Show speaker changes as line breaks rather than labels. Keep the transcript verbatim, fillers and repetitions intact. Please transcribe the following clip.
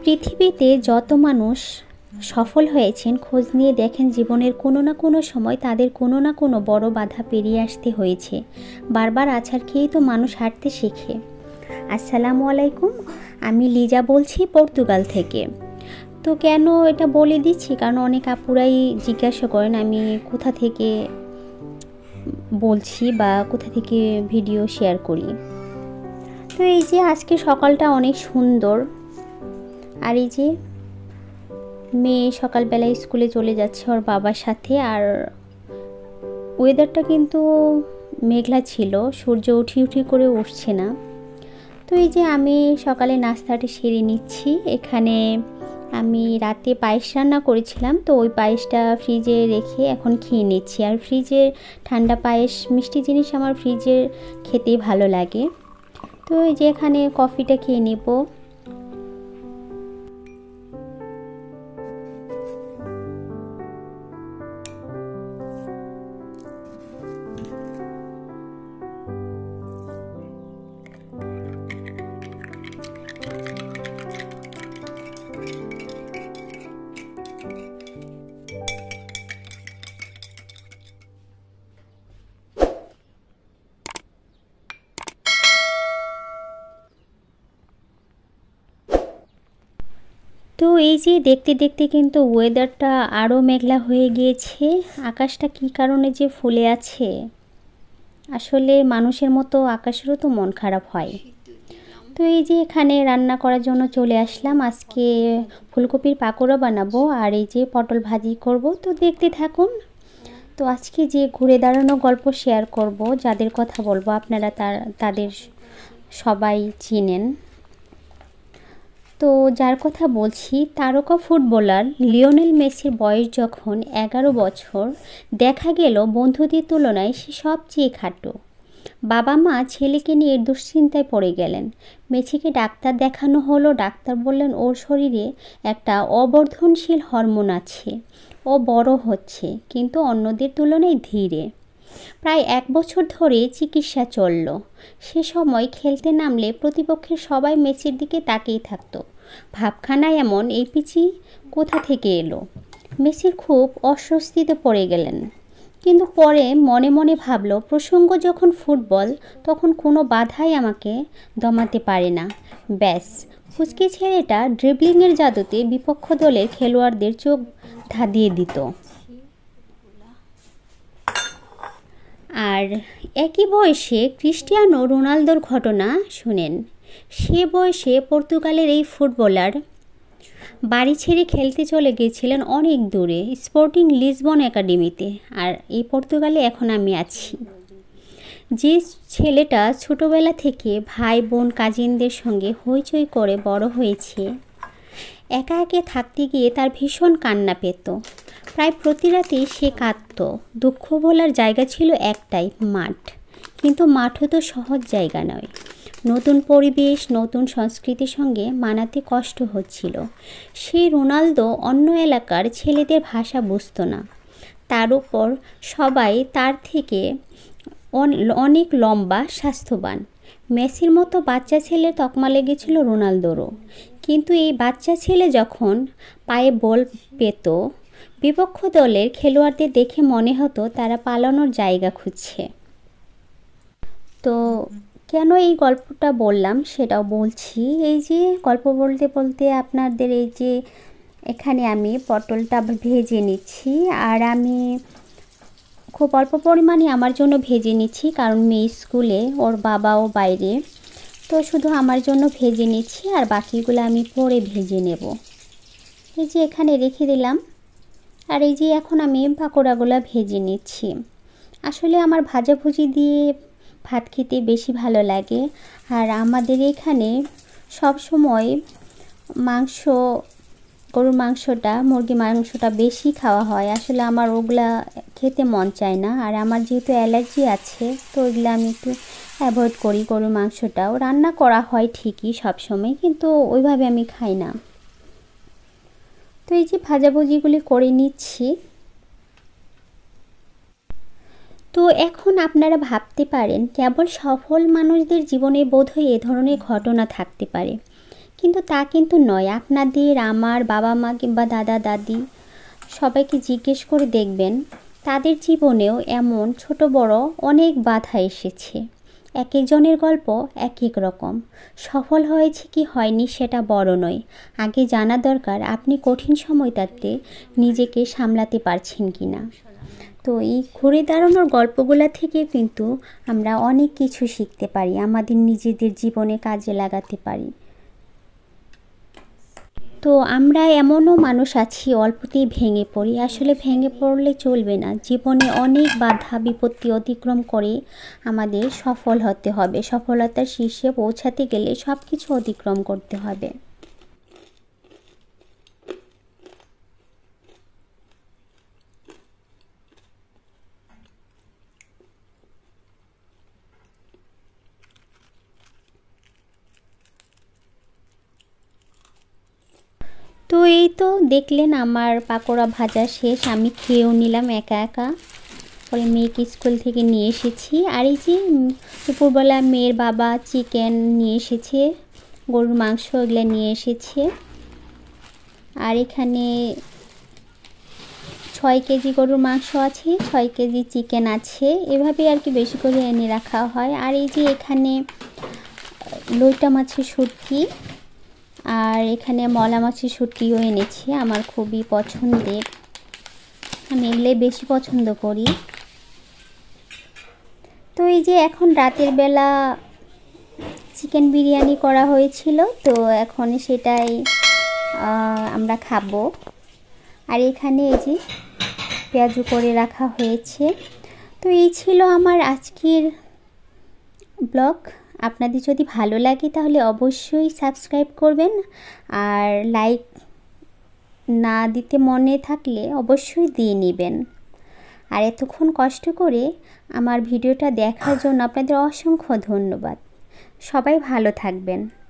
পৃথিবীতে যত মানুষ সফল হয়েছেন খোঁজ নিয়ে দেখেন জীবনের কোনো না কোনো সময় তাদের কোনো না কোনো বড় বাধা পেরিয়ে আসতে হয়েছে। বারবার আছাড় খেয়েই তো মানুষ হাঁটতে শেখে। আসসালামু আলাইকুম, আমি লিজা বলছি পর্তুগাল থেকে। তো কেন এটা বলে দিচ্ছি, কারণ অনেক আপুরাই জিজ্ঞাসা করেন আমি কোথা থেকে বলছি বা কোথা থেকে ভিডিও শেয়ার করি। তো এই যে আজকে সকালটা অনেক সুন্দর, আর এই যে মেয়ে সকালবেলায় স্কুলে চলে যাচ্ছে ওর বাবার সাথে। আর ওয়েদারটা কিন্তু মেঘলা ছিল, সূর্য উঠি উঠি করে উঠছে না। তো এই যে আমি সকালে নাস্তাটা সেরে নিচ্ছি। এখানে আমি রাতে পায়েস রান্না করেছিলাম, তো ওই পায়েসটা ফ্রিজে রেখে এখন খেয়ে নিচ্ছি। আর ফ্রিজের ঠান্ডা পায়েস, মিষ্টি জিনিস আমার ফ্রিজে খেতেই ভালো লাগে। তো এই যে এখানে কফিটা খেয়ে নেব। তো এই যে দেখতে দেখতে কিন্তু ওয়েদারটা আরও মেঘলা হয়ে গিয়েছে। আকাশটা কী কারণে যে ফুলে আছে, আসলে মানুষের মতো আকাশেরও তো মন খারাপ হয়। তো এই যে এখানে রান্না করার জন্য চলে আসলাম। আজকে ফুলকপির পাকোড়া বানাবো আর এই যে পটল ভাজি করব। তো দেখতে থাকুন। তো আজকে যে ঘুরে দাঁড়ানো গল্প শেয়ার করব, যাদের কথা বলবো আপনারা তার তাদের সবাই চিনেন। তো যার কথা বলছি, তারকা ফুটবলার লিওনেল মেসির বয়স যখন এগারো বছর, দেখা গেল বন্ধুদের তুলনায় সে সবচেয়ে খাটো। বাবা মা ছেলেকে নিয়ে দুশ্চিন্তায় পড়ে গেলেন। মেসিকে ডাক্তার দেখানো হলো। ডাক্তার বললেন ওর শরীরে একটা অবর্ধনশীল হরমোন আছে, ও বড় হচ্ছে কিন্তু অন্যদের তুলনায় ধীরে। প্রায় এক বছর ধরে চিকিৎসা চলল। সে সময় খেলতে নামলে প্রতিপক্ষের সবাই মেসির দিকে তাকিয়ে থাকতো, ভাবখানা এমন এই পিচি কোথা থেকে এলো। মেসির খুব অস্বস্তিতে পড়ে গেলেন, কিন্তু পরে মনে মনে ভাবল প্রসঙ্গ যখন ফুটবল, তখন কোনো বাধাই আমাকে দমাতে পারে না। ব্যাস, ফুচকে ছেলেটা ড্রিবলিংয়ের জাদুতে বিপক্ষ দলের খেলোয়াড়দের চোখ ধাঁধিয়ে দিত। আর একই বয়সে ক্রিস্টিয়ানো রোনালদোর ঘটনা শুনেন। সে বয়সে পর্তুগালের এই ফুটবলার বাড়ি ছেড়ে খেলতে চলে গিয়েছিলেন অনেক দূরে, স্পোর্টিং লিসবন একাডেমিতে। আর এই পর্তুগালে এখন আমি আছি। যে ছেলেটা ছোটোবেলা থেকে ভাই বোন কাজিনদের সঙ্গে হইচই করে বড় হয়েছে, একা একে থাকতে গিয়ে তার ভীষণ কান্না পেত। প্রায় প্রতি রাতেই সে কাঁদত। দুঃখ বলার জায়গা ছিল একটাই, মাঠ। কিন্তু মাঠও তো সহজ জায়গা নয়। নতুন পরিবেশ, নতুন সংস্কৃতির সঙ্গে মানাতে কষ্ট হচ্ছিল। সেই রোনালদো অন্য এলাকার ছেলেদের ভাষা বুঝতো না। তার উপর সবাই তার থেকে অনেক লম্বা, স্বাস্থ্যবান। মেসির মতো বাচ্চা ছেলে তকমা লেগেছিল রোনালদোরও। কিন্তু এই বাচ্চা ছেলে যখন পায়ে বল পেত, বিপক্ষ দলের খেলোয়াড়দের দেখে মনে হতো তারা পালানোর জায়গা খুঁজছে। তো কেন এই গল্পটা বললাম সেটাও বলছি। এই যে গল্প বলতে বলতে আপনাদের এই যে এখানে আমি পটলটা ভেজে নিচ্ছি। আর আমি খুব অল্প পরিমাণে আমার জন্য ভেজে নিচ্ছি, কারণ মেয়ে স্কুলে, ওর বাবাও বাইরে। তো শুধু আমার জন্য ভেজে নিচ্ছি, আর বাকিগুলো আমি পরে ভেজে নেব। এই যে এখানে রেখে দিলাম। আর এই যে এখন আমি পাকোড়াগুলো ভেজে নিচ্ছি। আসলে আমার ভাজাভুজি দিয়ে ভাত খেতে বেশি ভালো লাগে। আর আমাদের এখানে সব সময় মাংস, গরুর মাংসটা, মুরগি মাংসটা বেশি খাওয়া হয়। আসলে আমার ওগুলা খেতে মন চায় না। আর আমার যেহেতু অ্যালার্জি আছে, তো ওইগুলো আমি একটু অ্যাভয়েড করি। গরুর মাংসটাও রান্না করা হয় ঠিকই সব সময়, কিন্তু ওইভাবে আমি খাই না। তো এই যে ভাজাভুজিগুলি করে নিচ্ছি। তো এখন আপনারা ভাবতে পারেন কেবল সফল মানুষদের জীবনে বোধহয় এ ধরনের ঘটনা থাকতে পারে, কিন্তু তা কিন্তু নয়। আপনাদের, আমার বাবা মা কিংবা দাদা দাদি সবাইকে জিজ্ঞেস করে দেখবেন, তাদের জীবনেও এমন ছোট বড় অনেক বাধা এসেছে। এক একজনের গল্প এক এক রকম। সফল হয়েছে কি হয়নি সেটা বড় নয়, আগে জানা দরকার আপনি কঠিন সময়টাতে নিজেকে সামলাতে পারছেন কি না। তো এই ঘুরে দাঁড়ানোর গল্পগুলা থেকে কিন্তু আমরা অনেক কিছু শিখতে পারি, আমাদের নিজেদের জীবনে কাজে লাগাতে পারি। তো আমরা এমনও মানুষ আছি অল্পতেই ভেঙে পড়ি। আসলে ভেঙে পড়লে চলবে না, জীবনে অনেক বাধা বিপত্তি অতিক্রম করে আমাদের সফল হতে হবে। সফলতার শীর্ষে পৌঁছাতে গেলে সব কিছু অতিক্রম করতে হবে। তো এই তো দেখলেন আমার পাকোড়া ভাজা শেষ, আমি খেয়েও নিলাম একা একা। পরে মেয়েকে স্কুল থেকে নিয়ে এসেছি। আর এই যে দুপুরবেলা মেয়ের বাবা চিকেন নিয়ে এসেছে, গরুর মাংস এগুলো নিয়ে এসেছে। আর এখানে ছয় কেজি গরুর মাংস আছে, ছয় কেজি চিকেন আছে, এভাবে আর কি বেশি করে এনে রাখা হয়। আর এই যে এখানে লইটা মাছের শুটকি, আর এখানে মলা মাছের শুটকিও এনেছি, আমার খুবই পছন্দের, আমি এগুলোই বেশি পছন্দ করি। তো এই যে এখন রাতের বেলা চিকেন বিরিয়ানি করা হয়েছিল, তো এখন সেটাই আমরা খাবো। আর এখানে এই যে পেঁয়াজু করে রাখা হয়েছে। তো এই ছিল আমার আজকের ব্লগ। আপনাদের যদি ভালো লাগে তাহলে অবশ্যই সাবস্ক্রাইব করবেন, আর লাইক না দিতে মনে থাকলে অবশ্যই দিয়ে নেবেন। আর এতক্ষণ কষ্ট করে আমার ভিডিওটা দেখার জন্য আপনাদের অসংখ্য ধন্যবাদ। সবাই ভালো থাকবেন।